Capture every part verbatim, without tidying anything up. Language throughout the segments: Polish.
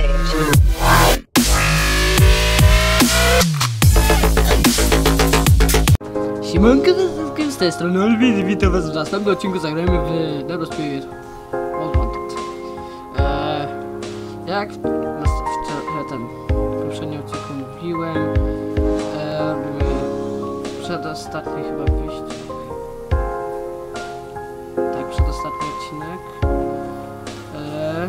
Siemanko, z tej strony Olwin, witam was w następnym odcinku. Zagrajmy w Need for Speed Most Wanted. Eee, jak w, w ten poprzednim odcinku mówiłem, eee, przedostatni chyba wyjść. Tak, przedostatni odcinek. Eee,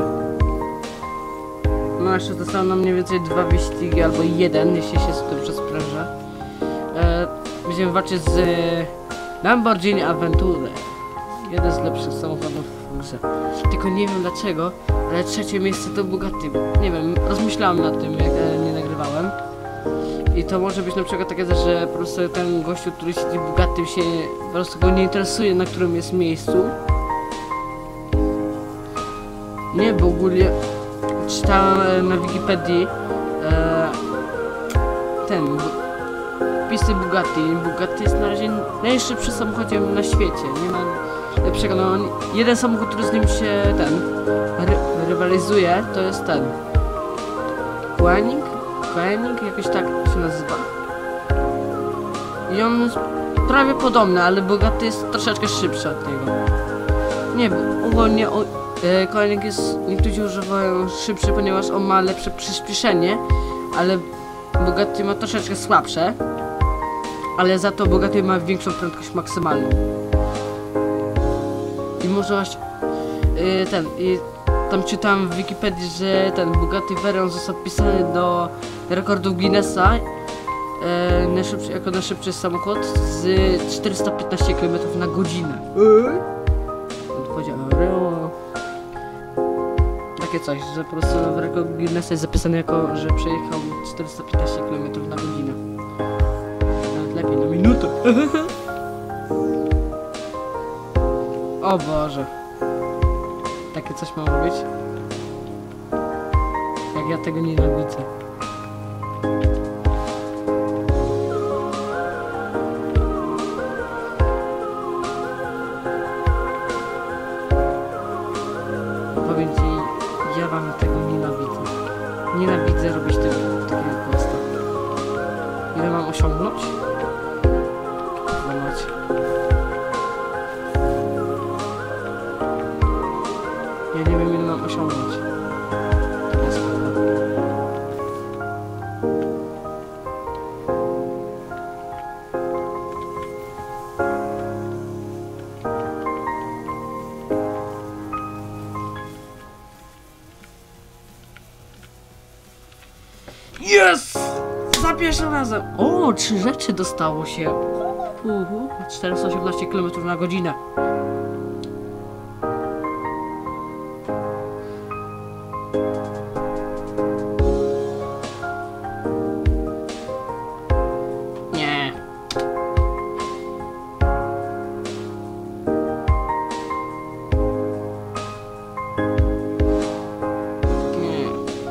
no jeszcze zostało nam mniej więcej dwa wyścigi, albo jeden, jeśli się dobrze sprężę. Eee, Będziemy walczyć z Lamborghini Aventador. Jeden z lepszych samochodów w grze. Tylko nie wiem dlaczego, ale trzecie miejsce to Bugatti. Nie wiem, rozmyślałem nad tym, jak e, nie nagrywałem. I to może być na przykład takie, że po prostu ten gościu, który siedzi w Bugatti, się po prostu go nie interesuje, na którym jest miejscu. Nie, bo ogólnie czytałem na Wikipedii e, ten wpisy Bugatti. Bugatti jest na razie najszybszym samochodem na świecie. Nie ma lepszego. No, jeden samochód, który z nim się ten ry rywalizuje, to jest ten Koenig? Koenig? Jakoś tak się nazywa. I on jest prawie podobny, ale Bugatti jest troszeczkę szybszy od niego. Nie, bo ogólnie o, e, Koenig jest, niektórzy używają szybszy, ponieważ on ma lepsze przyspieszenie, ale Bugatti ma troszeczkę słabsze. Ale za to Bugatti ma większą prędkość maksymalną. I może właśnie yy, ten, i tam czytałem w Wikipedii, że ten Bugatti Veyron został wpisany do rekordów Guinnessa yy, najszybszy, jako najszybszy samochód z czterysta piętnaście kilometrów na godzinę. Takie coś, że po prostu w rekord Guinnessa jest zapisane jako, że przejechał czterysta piętnaście kilometrów na godzinę. Lepiej na minutę. O Boże. Takie coś ma być? Jak ja tego nienawidzę. Powiem ci, ja wam tego nienawidzę. Nienawidzę robić tego takiego posta. Ile mam osiągnąć? Ja nie wiem, ile mam osiągnąć. To jest prawda. Yes! Za pierwszym razem! O, trzy rzeczy dostało się. Uhu, czterysta osiemnaście kilometrów na godzinę. Nie. Nie.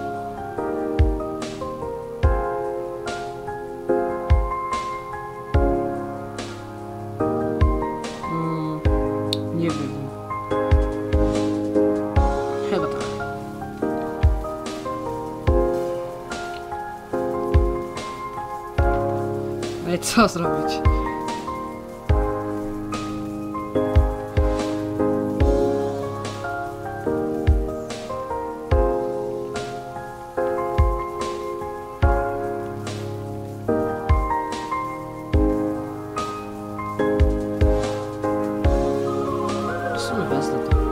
Nie wiem. Chyba tak. Ale co zrobić? W sumie wezmę to.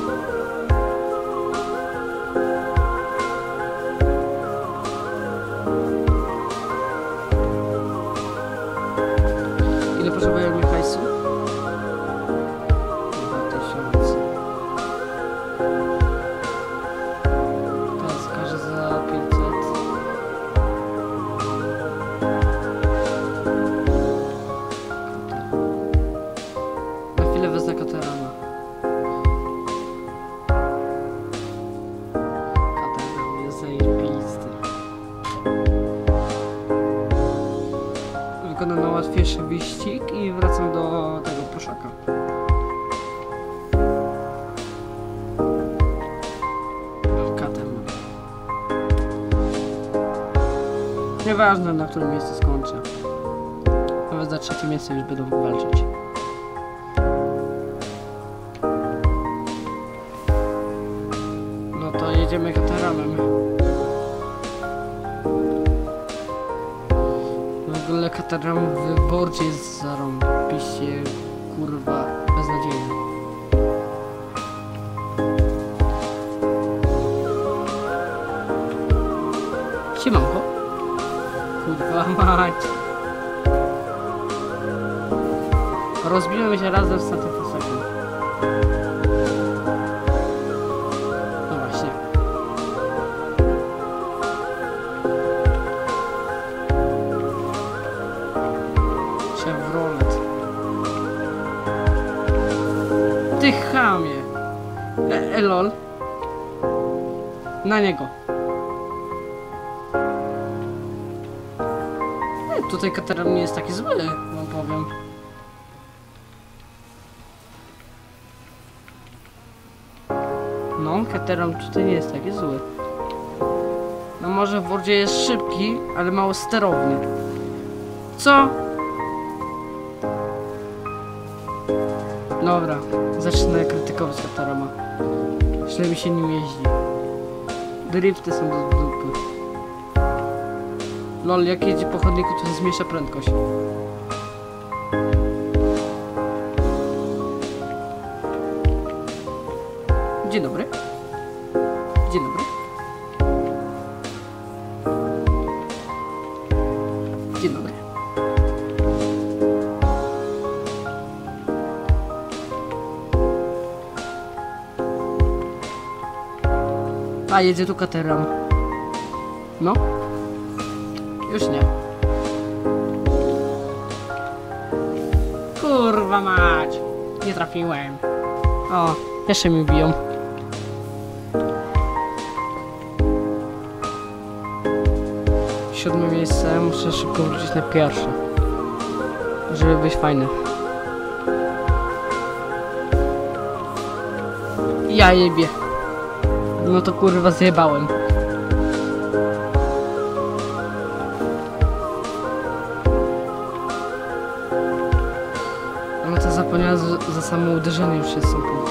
Ile potrzebujemy hajsu? dwa tysiące. Teraz każę za pięćset. Na chwilę wezmę Katerana. Kateran jest zajebisty. Wykonam na łatwiejszy wyścig i wracam do tego proszaka. Katem. nieważne, na którym miejscu skończę. Nawet za trzecie miejsce już będą walczyć. No to jedziemy kataramem. W ogóle kataram w bordzie jest zarąbiście, kurwa, beznadziejny. Siemanko. Kurwa mać. Rozbiłem się razem z Satyfosakiem. No właśnie. Chevrolet. Ty chamie. E, e lol. Na niego. E, tutaj kataram nie jest taki zły, wam powiem. No, kateram tutaj nie jest taki zły. No może w Wordzie jest szybki, ale mało sterowny. Co? Dobra, zacznę krytykować katarama. Źle mi się nim jeździ. Drifty są do dupy. Lol, jak jedzie po chodniku, to się zmniejsza prędkość. Dzień dobry. Dzień dobry. Dzień dobry. A, jedzie tu kateram. No. Już nie. Kurwa mać. Nie trafiłem. O, jeszcze mi biją. Siódme miejsce, muszę szybko wrócić na pierwsze, żeby być fajny. Ja jebie. No to kurwa zjebałem. No to zapomniałem, za, za samo uderzenie już jest są punkty.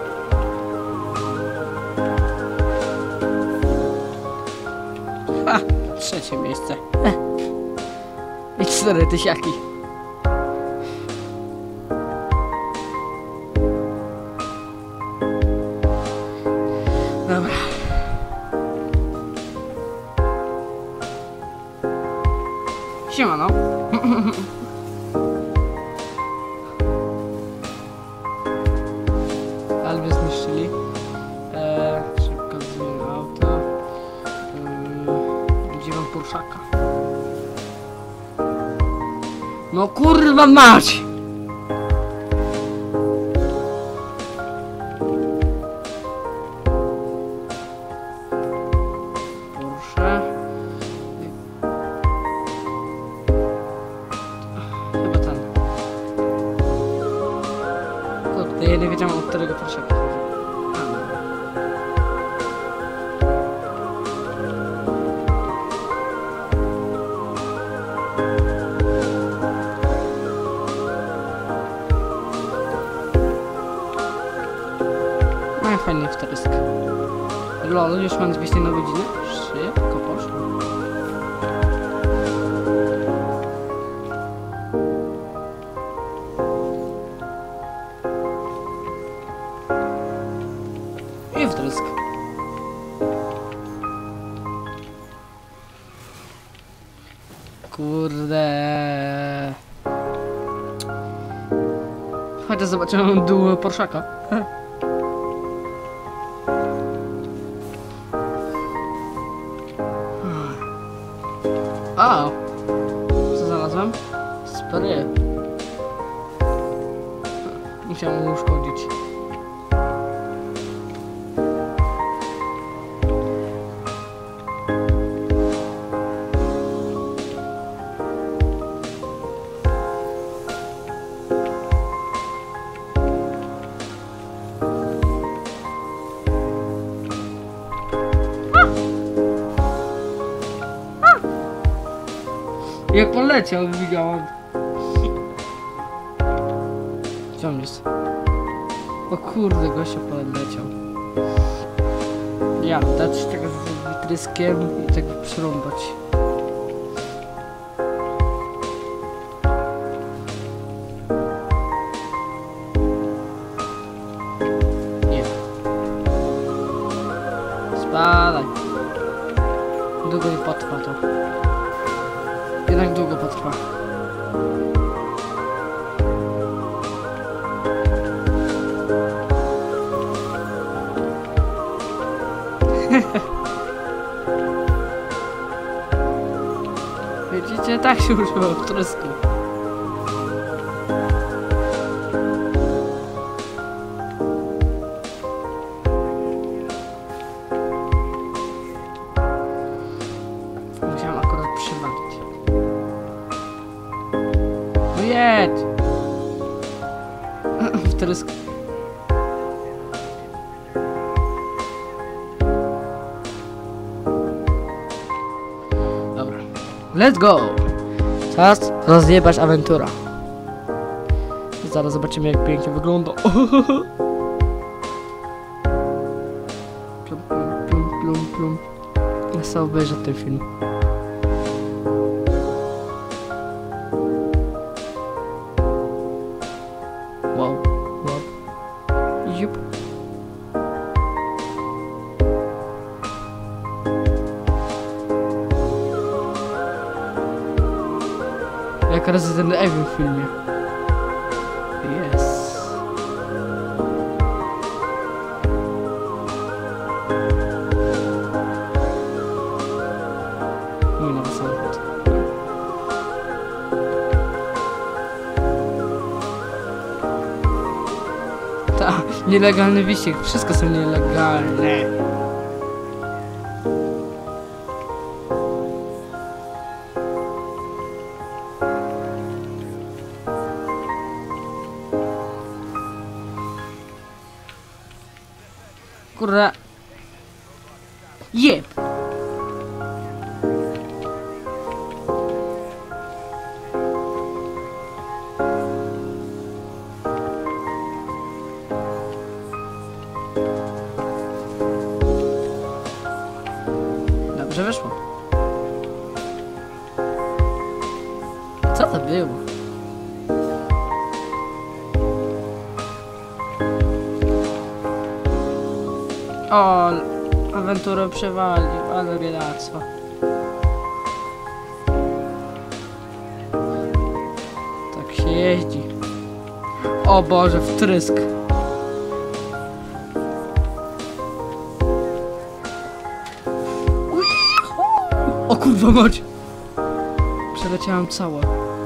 Ha! Trzecie miejsce. Eh. I cztery tysiaki. Dobra. Siemano. Alby zniszczyli. Eee, szybko zmienię auto. Gdzie mam Porszaka? No kurwa mać! Porsche. Chyba ten. Kurde, ja nie wiedziałem, od którego Porszaka chodzi. Fajny wtrysk. Lol, już mam dwieście na godzinę? Szybko poszło. I wtrysk. Kurde. Chociaż zobaczyłem dół Porszaka. A, co znalazłem? Spray. Musiałem mu uszkodzić. Jak poleciał, widziałem. Gdzie on jest? O kurde, gościa poleciał. Ja, dać tego z wytryskiem i tak przerąbać. Nie. Spadaj. Długo nie potrwa to. Jednak długo potrwa. Widzicie, tak się używa w trysku. Musiałem akurat przywalić. No jedź! W trysku. Let's go! Czas rozjebać awantura. Zaraz zobaczymy, jak pięknie wygląda. Plum, plum, plum, plum, plum. Ja sobie obejrzę ten film. Wow, wow. Jup. Jak Resident Evil w filmie. Yes. Mój nowy samochód. Ta, nielegalny wyścig. Wszystko są nielegalne. Kurwa. Jeb. Dobrze wyszło. Co to było? O, awanturę przewalił, ale biedactwo. Tak się jeździ. O Boże, wtrysk. O kurwa mać. Przeleciałem całe.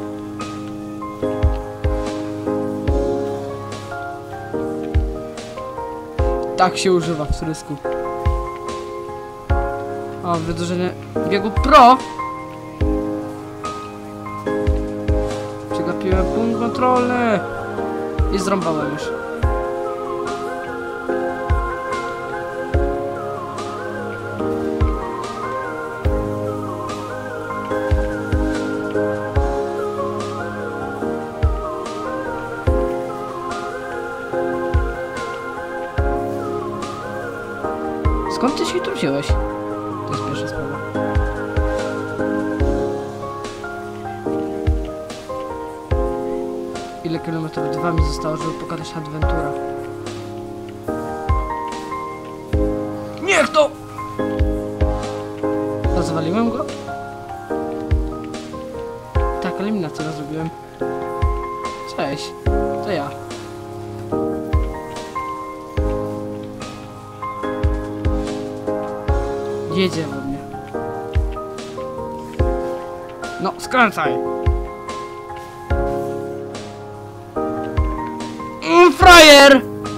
Tak się używa w trysku. O, wydłużenie biegu pro. Przegapiłem punkt kontrolny. I zrąbałem już. Skąd ty się tu wziąłeś? To jest pierwsza sprawa. Ile kilometrów dwa mi zostało, żeby pokazać adwenturę? Niech to! Rozwaliłem go? Tak, eliminację zrobiłem. Cześć, to ja. Jedzie we mnie. No, skręcaj! Mm, frajer!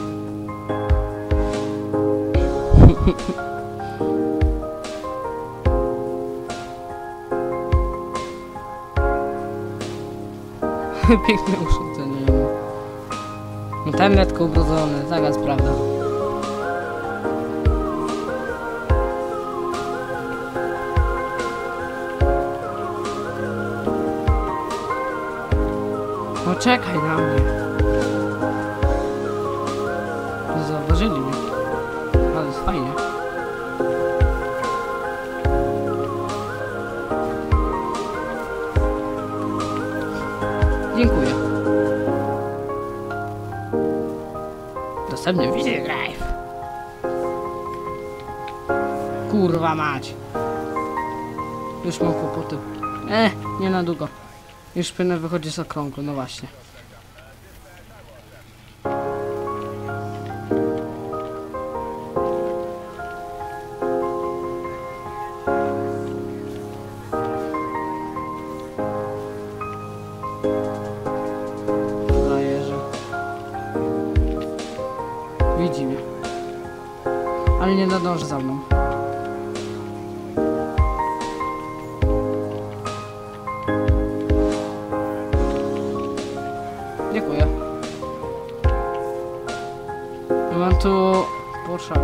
Piękne urządzenie. No ten letko ubrodzony, taka jest prawda. Poczekaj na mnie. Zauważyli mnie. Ale jest fajnie. Dziękuję. Dostępny Video Drive. Kurwa mać. Już mam kłopoty. Eh, nie na długo. Już powinien wychodzić z okrągłu, no właśnie. Frajerze. Widzi mnie. Ale nie nadąży za mną. Dziękuję. Mam tu Porszaka.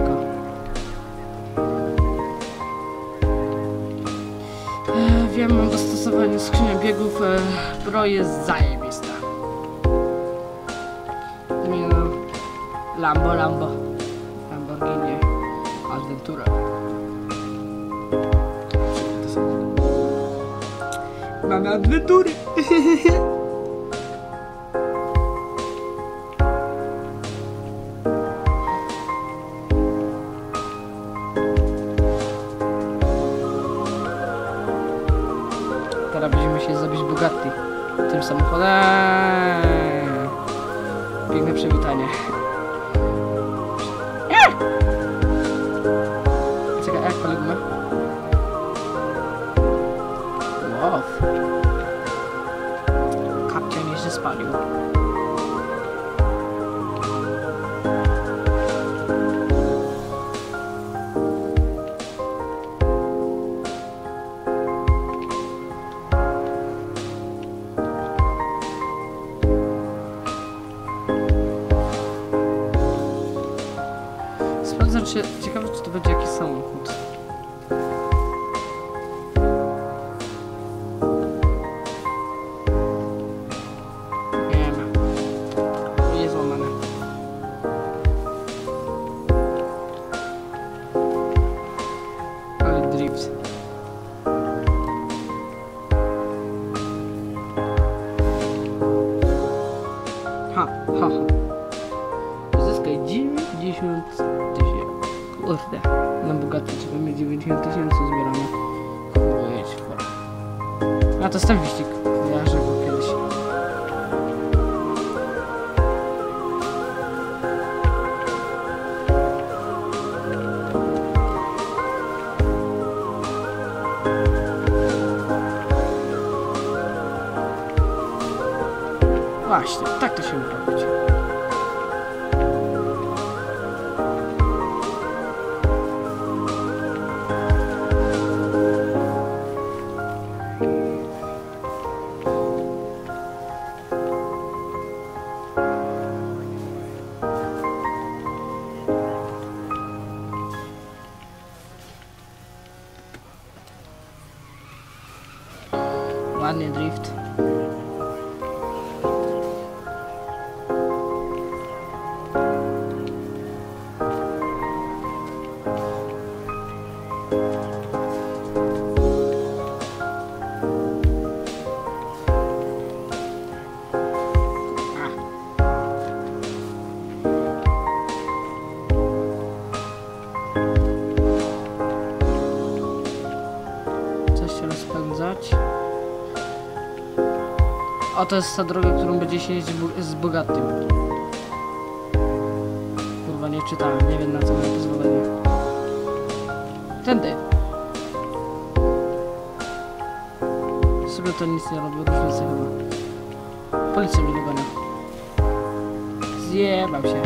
E, wiem, mam dostosowanie skrzyni biegów. E, Pro jest zajebista. Nie no. Lambo, Lambo. Lamborghini Aventura. Mamy adwentury. Teraz będziemy się zrobić Bugatti tym samochodem. Piękne przywitanie. Czekaj, jak polegamy? Wow. Kapcia mnie się spalił. Sprawdzam, czy ciekawe, czy to będzie jakiś samochód. Nie ma. Jest złamane. Ale drift. Ha, ha, ha. Zyskaj dziewięćdziesiąt tysięcy. Kurde. Na Bugatti trzeba mieć dziewięćdziesiąt tysięcy zbierane. Kurde, fora. A to jest ten wyścig. Ja go kiedyś. Właśnie, tak to się robić. Ładnie drift. Coś się rozpędzać. O, to jest ta droga, którą będzie się jeździć bu z Bugattim. Kurwa, nie czytałem, nie wiem na co mam pozwolenie. Tędy. Sobie to nic nie robi, różnicy chyba. Policja mnie dogania. Zjebam się.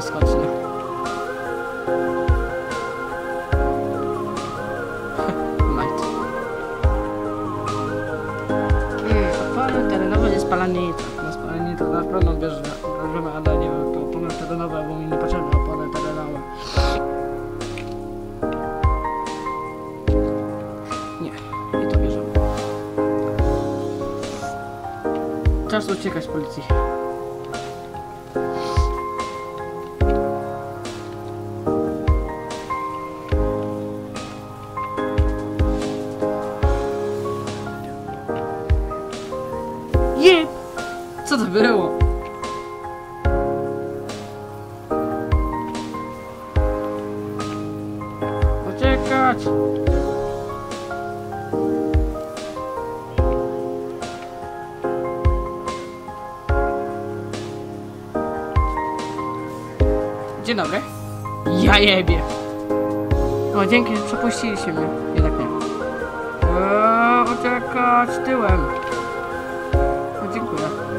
skocznie. Light. Opony terenowe nie spalanie nitro. Na spalanie nitro na pewno bierzemy, ale nie wiem, to opony terenowe, bo mi nie potrzebne opony terenowe. Nie, i to bierzemy. Czas uciekać z policji. Jeb! Co to było? Uciekać! Dzień dobry. Ja jebie. O, dzięki, że przepuściliście mnie. Jednak nie. Eee, uciekać tyłem. O, dziękuję.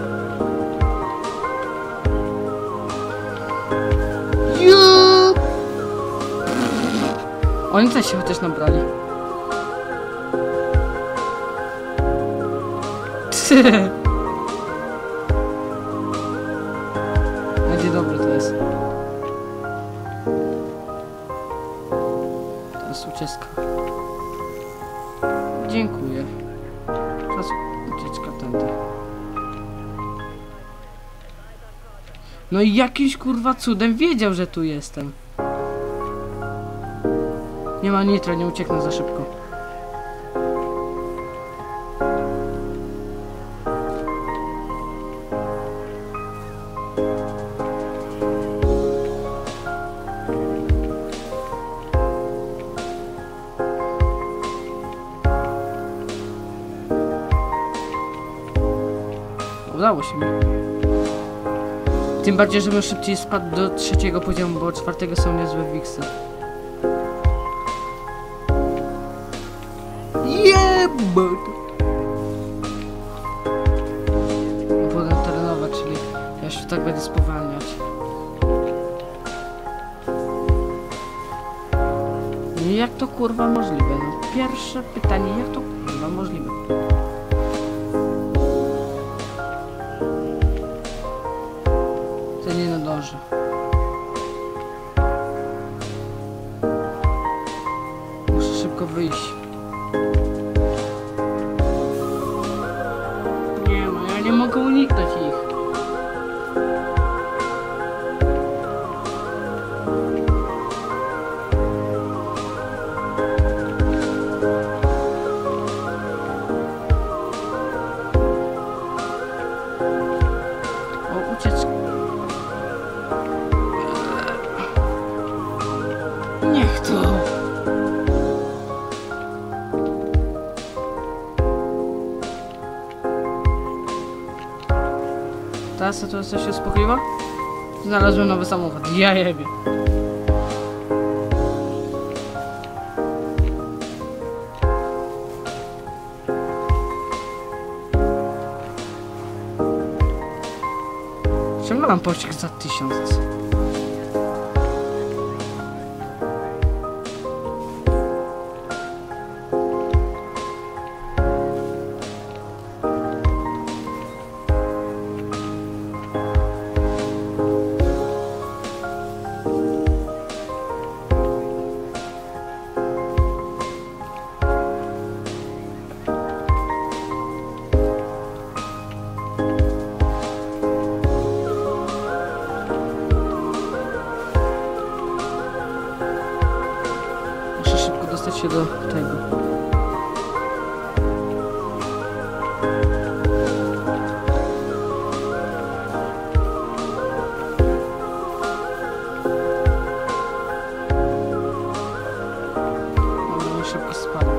Juuu! Oni też się chociaż nabrali. Będzie dobry to jest. Teraz ucieczka. Dziękuję. Teraz ucieczka tędy. No i jakimś kurwa cudem wiedział, że tu jestem. Nie ma nitra, nie ucieknę za szybko. Udało się mi. Tym bardziej, żebym szybciej spadł do trzeciego poziomu, bo czwartego są niezłe wiksy. Jebot! Opony terenowe, czyli ja się tak będę spowalniać. I jak to kurwa możliwe? No, pierwsze pytanie, jak to kurwa możliwe? To nie nadąży. Muszę szybko wyjść. Nie no, ja nie mogę uniknąć ich. O, ucieczka. Niech to. Ta sytuacja się uspokoiła? Znalazłem nowy samochód. Ja jebie. Czemu mam pościg za tysiąc? Muszę szybko dostać się do tego. No, szybko spadam.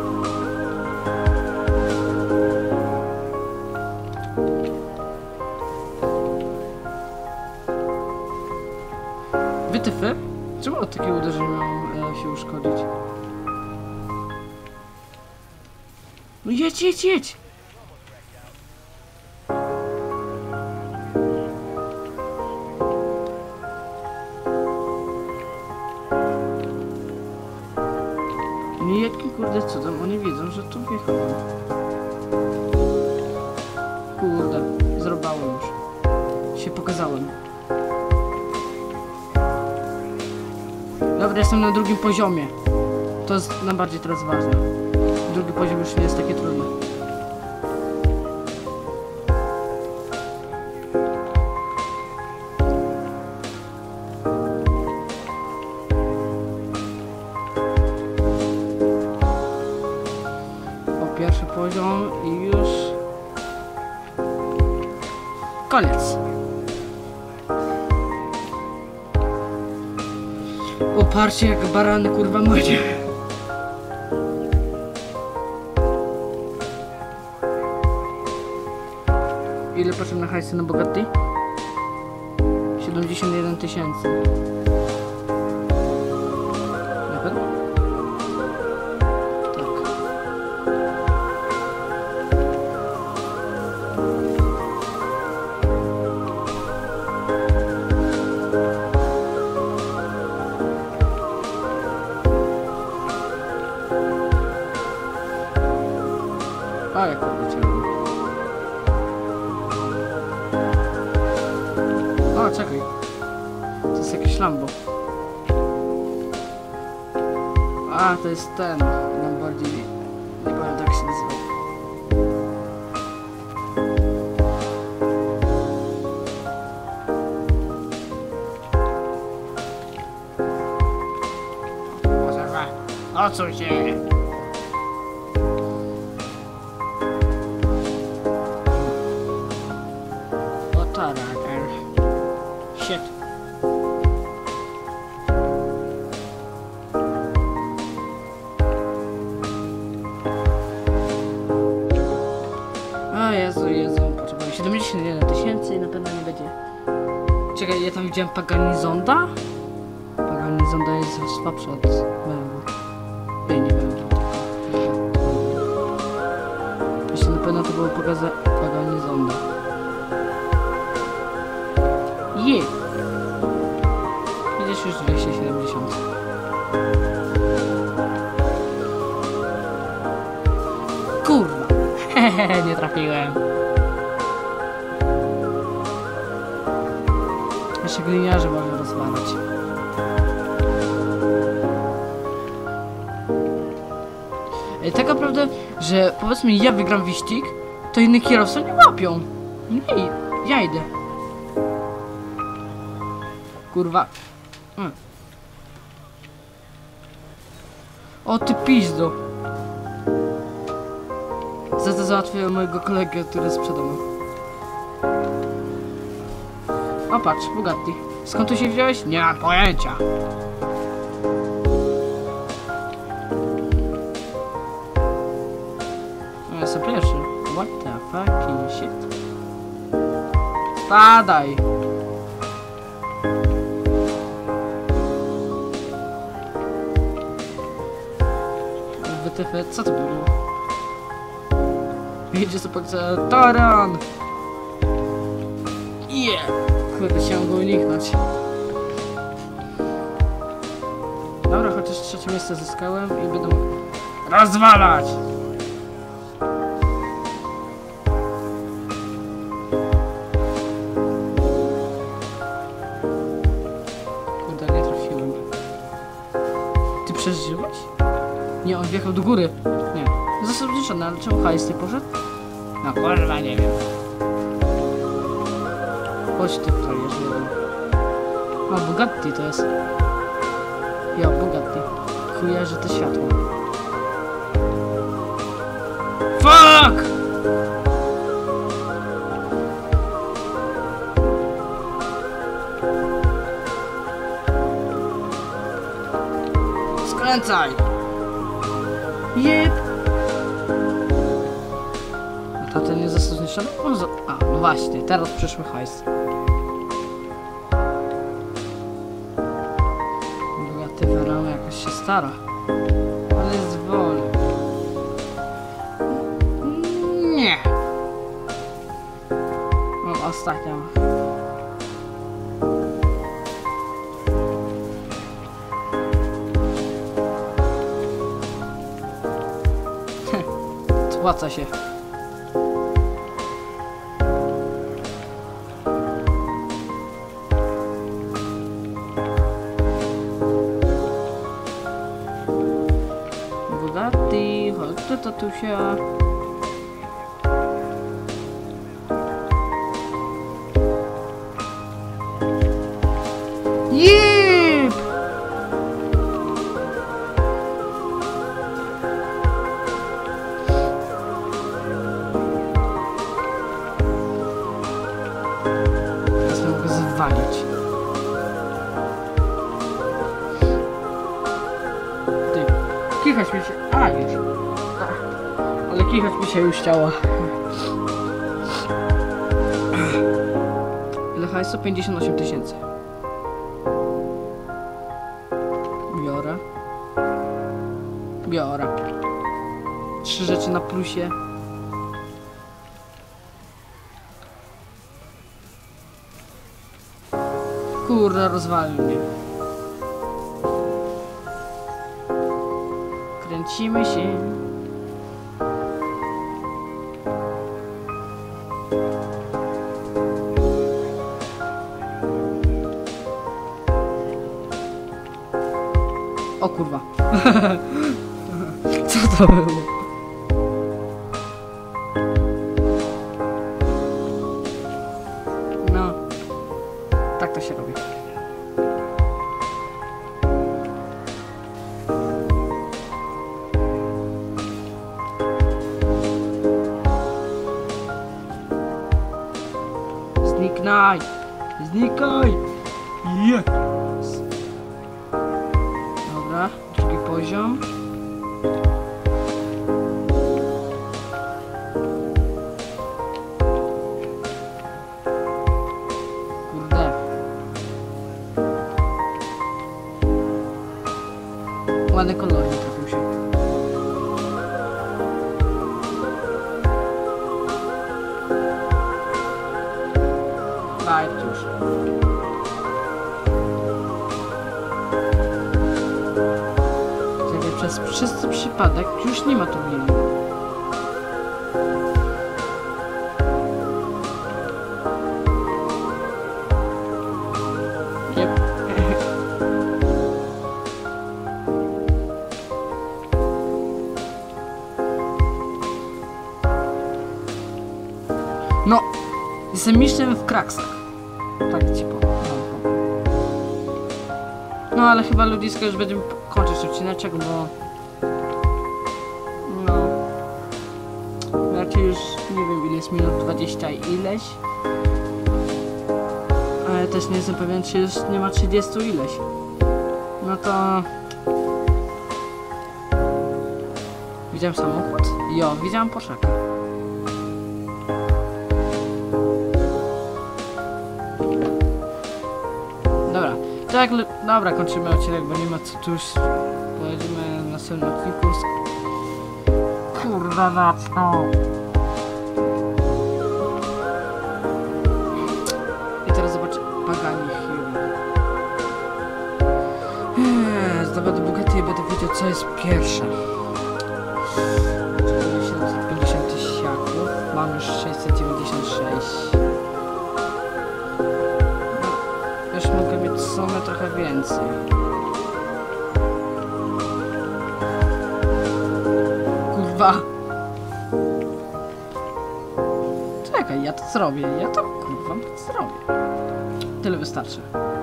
Wytyfy? Czemu od takiego uderzenia miałem e, się uszkodzić? No jedź, jedź, jedź! Kurde, cudem oni widzą, że tu wjechałem. Kurde, zrobiłem już. Się pokazałem. Dobra, jestem na drugim poziomie. To jest najbardziej teraz ważne. Drugi poziom już nie jest taki trudny. O, pierwszy poziom i już... koniec. Oparcie jak barany, kurwa, modzie. Ile potrzebne hajsy na Bugatti? siedemdziesiąt jeden tysięcy. Na pewno? Tak. A jak odleciałem. O, czekaj. To jest jakieś Lambo. A, to jest ten Lamborghini. Nie pamiętam, jak się nazywa. O co się? O taraker. Shit. O Jezu, Jezu, potrzebuję siedemdziesiąt jeden tysięcy i na pewno nie będzie. Czekaj, ja tam widziałem Paganizonda? Paganizonda jest słabszy od mojego. Ja nie wiem. Jeszcze na pewno to było pokazane Paganizonda. Je! Widzisz już dwieście siedemdziesiąt. Kurwa! Hehehe, nie trafiłem. Jeszcze gliniarze można rozwalać. Ej, tak naprawdę, że powiedzmy ja wygram wyścig, to inny kierowca nie łapią. Nie, ja idę. Kurwa. Mm. O ty pizdo. Za to załatwiłem mojego kolegę, który sprzedał. O patrz, Bugatti. Skąd tu się wziąłeś? Nie mam pojęcia. No, jestem pierwszy. What the fucking shit. Spadaj. Wytyfy, co to było? Jedzie sobie po Taran! Yeah! Kurde, chciałem go uniknąć. Dobra, chociaż trzecie miejsce zyskałem i będę mógł rozwalać! Kurde, nie trafiłem. Ty przeżyłeś? Nie, on wjechał do góry. Nie. Został zniszczony, ale czemu hajs nie poszedł? No kurwa, nie wiem. Chodź ty frajerz jeden. O, Bugatti to jest. Jo, Bugatti. Chujerzy te światło. Fuck! Skręcaj! Jep! A ten nie został zniszczony? On za... A, no właśnie, teraz przyszły hajs. Bogaty Verano jakoś się stara. Ale jest wolny. Nie! No, ostatnia. Opłaca się. Bugatti, chodź do tatusia. Jeep! Teraz mogę zwalić. Ty, kichać mi się... A, już. Ale kichać mi się już chciało. Ile hajsu? pięćdziesiąt osiem tysięcy. Biorę. Biorę. Trzy rzeczy na plusie. Kurde, rozwalił mnie. Kręcimy się. O kurwa. Co to było? No. Tak to się robi. Zniknaj! Znikaj! Yes! Dobra, drugi poziom. Kurde. Ładny kolor nie trafił się. Daj już. Przez czysty przypadek już nie ma tu willi. Yep. No, jestem mistrzem w kraksach. Tak ci powiem. No ale chyba ludziska już będziemy kończyć odcineczek, bo no raczej już nie wiem ile jest minut, dwadzieścia ileś, ale też nie jestem pewien, czy już nie ma trzydzieści ileś. No to widziałem samochód? Jo, widziałem Porszaka. Dobra. Tak, dobra, kończymy odcinek, bo nie ma co tu już. Pojedziemy na następnym odcinku. Kurwa, na co? I teraz zobaczę. Pagani Hero. Eee, zdobędę Bugatti i będę wiedział, co jest pierwsze. siedemset pięćdziesiąt tysiaków. Mam już sześćset dziewięćdziesiąt sześć. Już mogę mieć w sumie trochę więcej. Kurwa. Czekaj, ja to zrobię. Ja to kurwa to zrobię. Tyle wystarczy.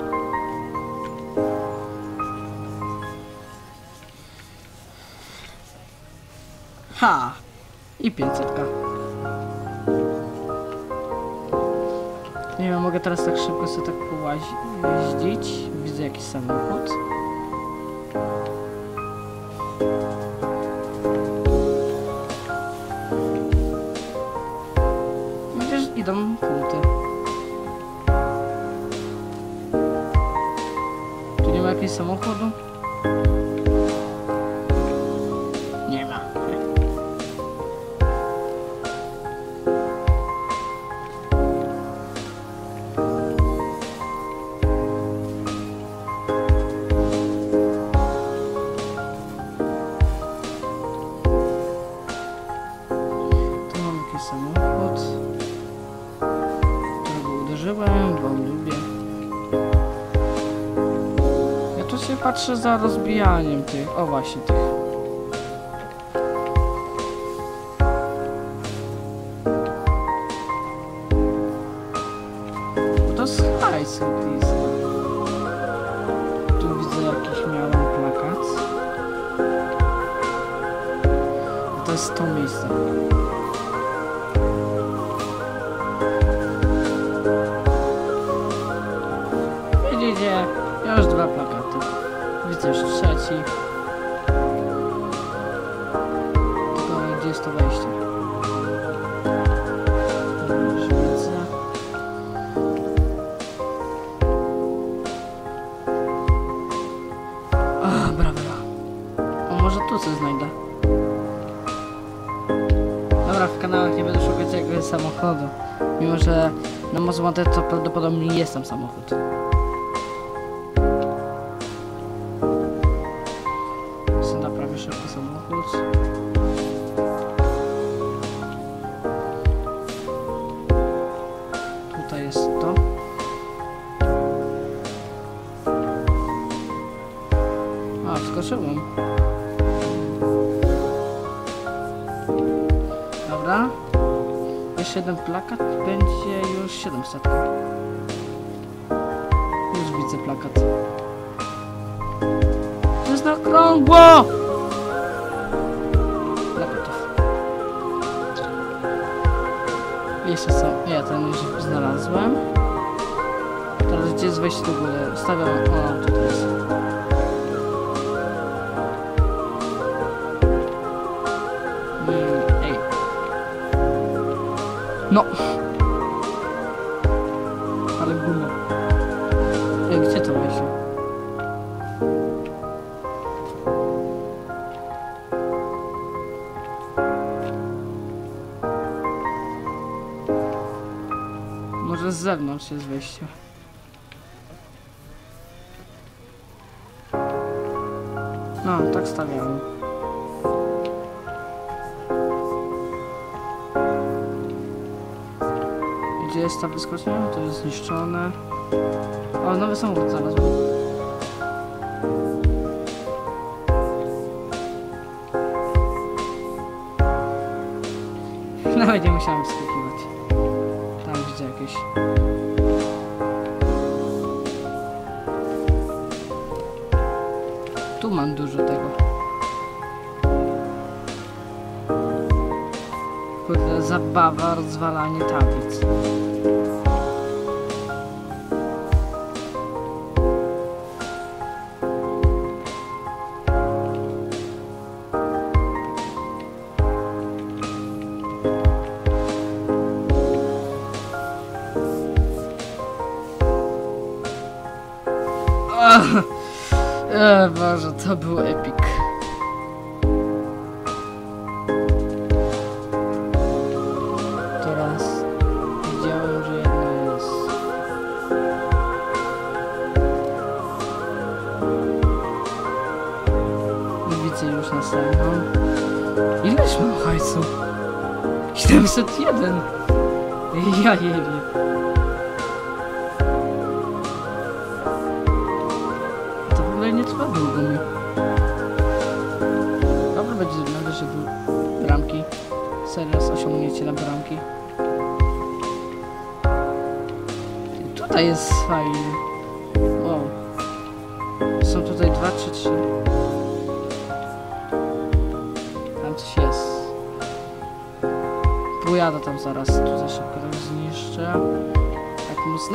Ha! I pięćsetka. Nie wiem, mogę teraz tak szybko sobie tak połazić. Widzę jakiś samochód. Widzisz, idą punkty. Tu nie ma jakiegoś samochodu? Nie ma. patrzę za rozbijaniem tych, o właśnie tych. Bo to jest hajs blisko. Tu widzę jakiś miałem plakat. To jest to miejsce. Widzicie? Ja już dwa plakaty. Widzę już trzeci. Tylko gdzie jest to wejście? Już widzę. O, brawo. O, może tu coś znajdę. Dobra, w kanałach nie będę szukać jakiegoś samochodu. Mimo, że na Most Wanted to prawdopodobnie jest tam samochód. Naprawię szybko samochód. Tutaj jest to. A, wskoczyłem. Dobra. Jeszcze jeden plakat, będzie już siedemset. Już widzę plakat. To jest na okrągło! Plakatów. Jeszcze są. Ja ten już znalazłem. Teraz gdzie jest wejście do góry? Stawiam. O, tutaj jest. Hmm, ej. No. Ale guma. Ej, gdzie to wejście? Może z zewnątrz jest wejście. No, tak stawiałem. Gdzie jest ta wyskocznia? To jest zniszczone. O, nowy samochód znalazłem. Nawet nie musiałem wskakiwać. Tam widzę jakieś. Tu mam dużo tego. Kurde, zabawa, rozwalanie tablic. E, Boże, to był epic. Teraz widziałem, że jedna jest. Widzę już następną. Ileż mam hajsu? siedemset jeden. Ja nie wiem. Nie trwa długo mi. Dobra, będzie należy do bramki. Serio, osiągnięcie na bramki. I tutaj jest fajnie. Wow. Są tutaj dwa, trzy, trzy. Tam coś jest. Pojadę tam zaraz. Tutaj szybko tak zniszczę. Tak mocno.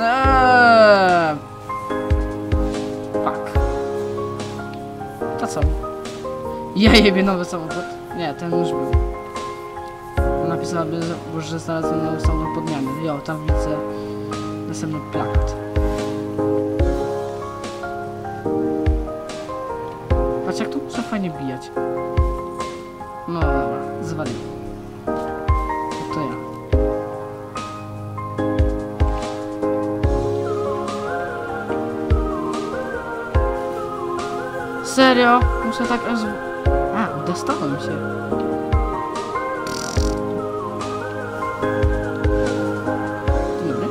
To co? Ja jebie nowy samochód. Nie, ten już był. Napisałabym, że znalazłem nowy samochód podmiany. Jo, tam widzę następny plakat. Patrz, jak tu muszę fajnie bijać. No dobra, zwaliłem. To ja. Serio? Muszę tak aż... A, dostałem się. Dzień dobry.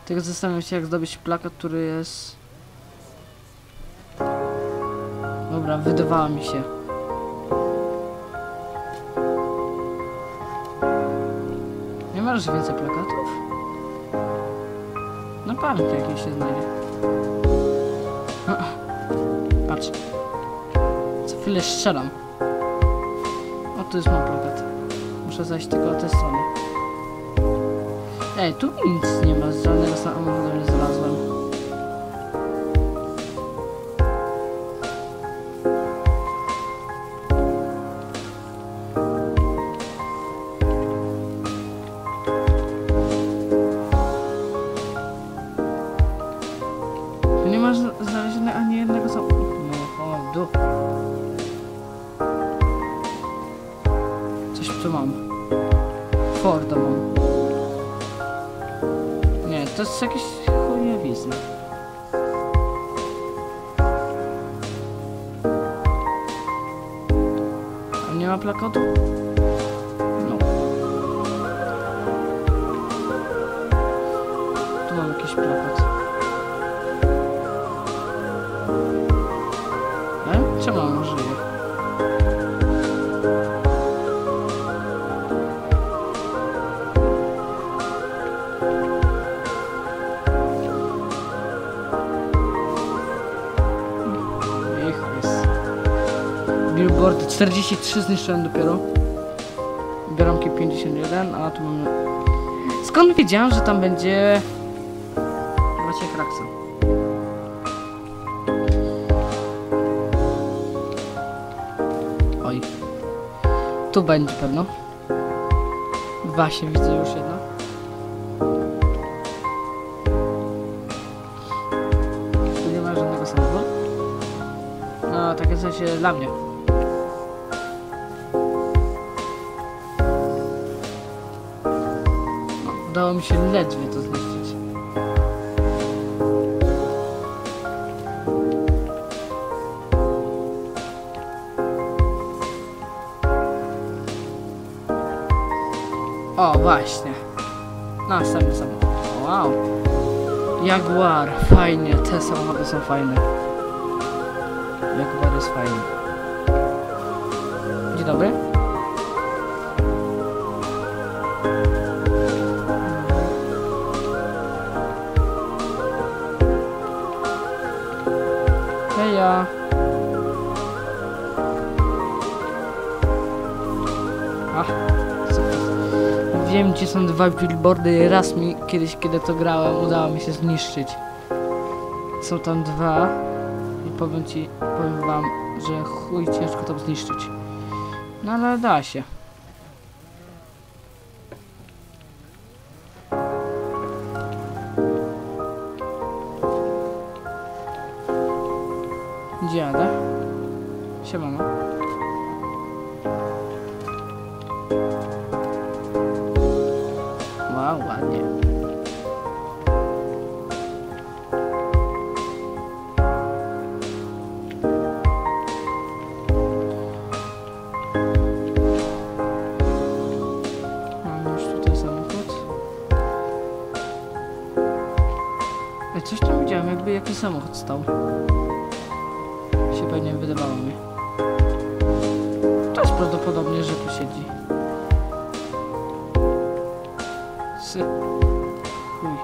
Tylko zastanawiam się, jak zdobyć plakat, który jest... Dobra, wydawała mi się. Nie masz więcej plakatów? Na pamięć jakieś się znajdzie. Patrz. Co chwilę strzelam. O, tu jest mój plakat. Muszę zajść tylko o tę stronę. Ej, tu nic nie ma, żadnego samochodu nie znalazłem. Tu nie masz znalezionego ani jednego samochodu. Coś tu mam. Forda mam. Nie, to jest jakieś chujowizna. A nie ma plakatu? No. Tu mam jakiś plakat. E? Czemu on żyje? Billboard czterdzieści trzy zniszczyłem dopiero. Bramki pięćdziesiąt jeden, a tu mamy... Skąd wiedziałem, że tam będzie... Maciek Raksa. Oj. Tu będzie pewno. Właśnie widzę już jedno. Tu nie ma żadnego samochodu. No, takie coś dla mnie. Udało mi się ledwie to zniszczyć. O, właśnie. Następny samochód. Wow. Jaguar. Fajnie. Te samochody są fajne. Jaguar jest fajny. Dzień dobry. Heja. Ach, wiem, gdzie są dwa billboardy. Raz mi kiedyś, kiedy to grałem, udało mi się zniszczyć. Są tam dwa i powiem ci, powiem wam, że chuj ciężko to zniszczyć. No ale da się. Gdzie jadę? Siemano. Wow, ładnie. Mam już tutaj samochód. Ej, coś tam widziałem, jakby jakiś samochód stał. Się pewnie wydawało mi. To jest prawdopodobnie, że tu siedzi. Sy. Chuj.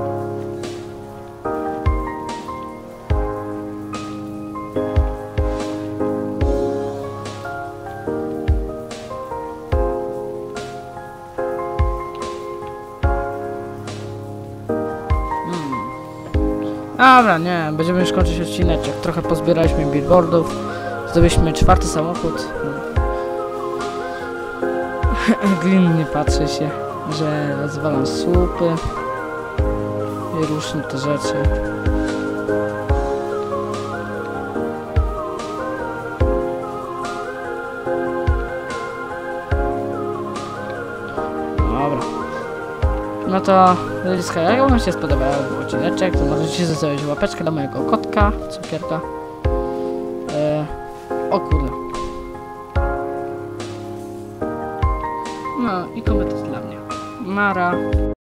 Dobra, nie, będziemy już kończyć odcineczek. Trochę pozbieraliśmy billboardów. Zdobyliśmy czwarty samochód. Glin nie patrzy się, że rozwalam słupy i różne te rzeczy. Dobra. No to, ludziska, jak wam się spodobał odcineczek, to możecie zostawić łapeczkę dla mojego kotka, cukierka. Eee, o kurde. No i komentarz dla mnie. Mara.